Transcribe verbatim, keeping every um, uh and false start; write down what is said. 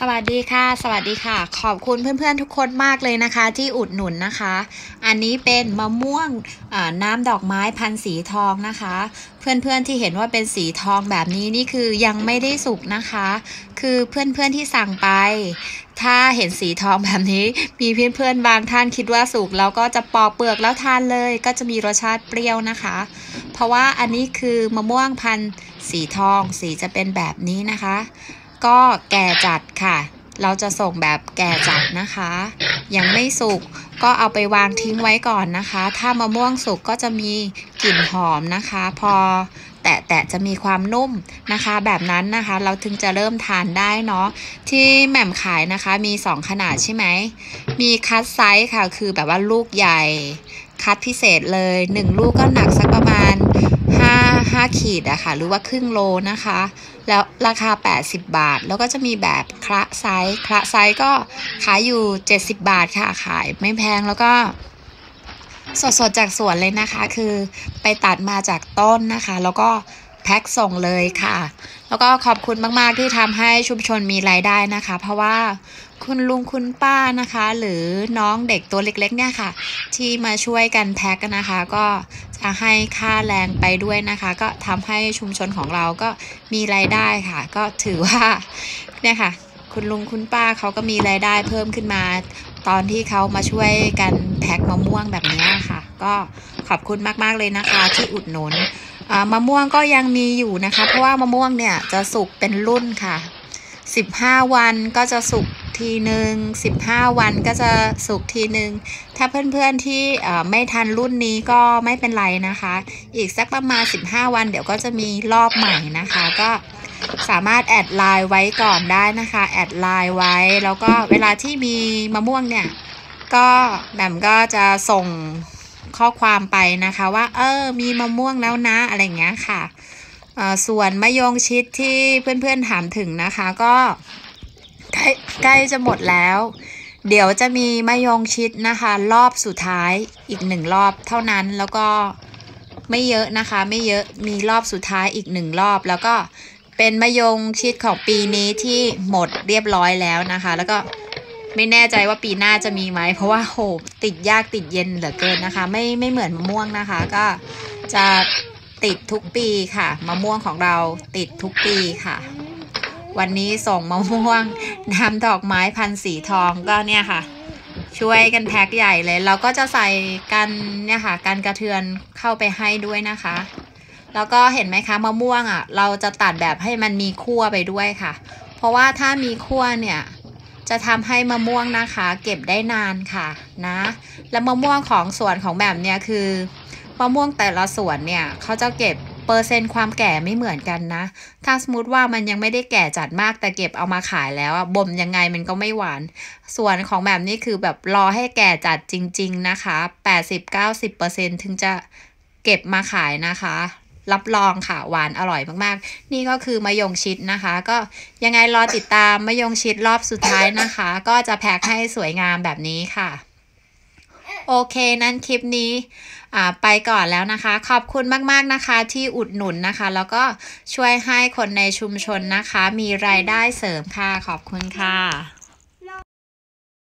วัสดีค่ะสวัสดีค่ะขอบคุณเพื่อนๆทุกคนมากเลยนะคะที่อุดหนุนนะคะอันนี้เป็นมะม่วงน้ำดอกไม้พันธุ์สีทองนะคะเพื่อนๆที่เห็นว่าเป็นสีทองแบบนี้นี่คือยังไม่ได้สุกนะคะคือเพื่อนๆที่สั่งไปถ้าเห็นสีทองแบบนี้มีเพื่อนๆบางท่านคิดว่าสุกแล้วก็จะปอกเปลือกแล้วทานเลยก็จะมีรสชาติเปรี้ยวนะคะเพราะว่าอันนี้คือมะม่วงพันธุ์สีทองสีจะเป็นแบบนี้นะคะก็แก่จัดค่ะเราจะส่งแบบแก่จัดนะคะยังไม่สุกก็เอาไปวางทิ้งไว้ก่อนนะคะถ้ามะม่วงสุกก็จะมีกลิ่นหอมนะคะพอแตะแตะจะมีความนุ่มนะคะแบบนั้นนะคะเราถึงจะเริ่มทานได้เนาะที่แหม่มขายนะคะมีสองขนาดใช่ไหมมีคัทไซส์ค่ะคือแบบว่าลูกใหญ่คัทพิเศษเลยหนึ่งลูกก็หนักสักประมาณห้า ห้าขีดอะค่ะหรือว่าครึ่งโลนะคะแล้วราคาแปดสิบบาทแล้วก็จะมีแบบคละไซส์คละไซส์ก็ขายอยู่เจ็ดสิบบาทค่ะขายไม่แพงแล้วก็สดๆจากสวนเลยนะคะคือไปตัดมาจากต้นนะคะแล้วก็แพ็คส่งเลยค่ะแล้วก็ขอบคุณมากๆที่ทำให้ชุมชนมีรายได้นะคะเพราะว่าคุณลุงคุณป้านะคะหรือน้องเด็กตัวเล็กๆเนี่ยค่ะที่มาช่วยกันแพ็คนะคะก็จะให้ค่าแรงไปด้วยนะคะก็ทำให้ชุมชนของเราก็มีรายได้ค่ะก็ถือว่าเนี่ยค่ะคุณลุงคุณป้าเขาก็มีรายได้เพิ่มขึ้นมาตอนที่เขามาช่วยกันแพ็คมะม่วงแบบนี้ค่ะก็ขอบคุณมากๆเลยนะคะที่อุดหนุนมะม่วงก็ยังมีอยู่นะคะเพราะว่ามะม่วงเนี่ยจะสุกเป็นรุ่นค่ะสิบห้าวันก็จะสุกทีหนึ่งสิบห้าวันก็จะสุกทีหนึ่งถ้าเพื่อนๆที่ไม่ทันรุ่นนี้ก็ไม่เป็นไรนะคะอีกสักประมาณสิบห้าวันเดี๋ยวก็จะมีรอบใหม่นะคะก็สามารถแอดไลน์ไว้ก่อนได้นะคะแอดไลน์ไว้แล้วก็เวลาที่มีมะม่วงเนี่ยก็แหม่มก็จะส่งข้อความไปนะคะว่าเออมีมะม่วงแล้วนะอะไรอย่างเงี้ยค่ะส่วนมะยงชิดที่เพื่อนๆถามถึงนะคะก็ใกล้ใกล้จะหมดแล้วเดี๋ยวจะมีมะยงชิดนะคะรอบสุดท้ายอีกหนึ่งรอบเท่านั้นแล้วก็ไม่เยอะนะคะไม่เยอะมีรอบสุดท้ายอีกหนึ่งรอบแล้วก็เป็นมะยงชิดของปีนี้ที่หมดเรียบร้อยแล้วนะคะแล้วก็ไม่แน่ใจว่าปีหน้าจะมีไหมเพราะว่าโหติดยากติดเย็นเหลือเกินนะคะไม่ไม่เหมือนมะม่วงนะคะก็จะติดทุกปีค่ะมะม่วงของเราติดทุกปีค่ะวันนี้ส่งมะม่วงน้ำดอกไม้พันธุ์สีทองก็เนี่ยค่ะช่วยกันแพ็คใหญ่เลยเราก็จะใส่กันเนี่ยค่ะกันกระเทือนเข้าไปให้ด้วยนะคะแล้วก็เห็นไหมคะมะม่วงอ่ะเราจะตัดแบบให้มันมีคั่วไปด้วยค่ะเพราะว่าถ้ามีคั่วเนี่ยจะทำให้มะม่วงนะคะเก็บได้นานค่ะนะและมะม่วงของสวนของแบบเนี้ยคือมะม่วงแต่ละสวนเนี่ยเขาจะเก็บเปอร์เซ็นต์ความแก่ไม่เหมือนกันนะถ้าสมมติว่ามันยังไม่ได้แก่จัดมากแต่เก็บเอามาขายแล้วอ่ะบ่มยังไงมันก็ไม่หวานส่วนของแบบนี้คือแบบรอให้แก่จัดจริงๆนะคะ แปดสิบถึงเก้าสิบเปอร์เซ็นต์ ถึงจะเก็บมาขายนะคะรับรองค่ะหวานอร่อยมากๆนี่ก็คือมะยงชิดนะคะก็ยังไงรอติดตามมะยงชิดรอบสุดท้ายนะคะก็จะแพ็คให้สวยงามแบบนี้ค่ะโอเคนั้นคลิปนี้ไปก่อนแล้วนะคะขอบคุณมากๆนะคะที่อุดหนุนนะคะแล้วก็ช่วยให้คนในชุมชนนะคะมีรายได้เสริมค่ะขอบคุณค่ะ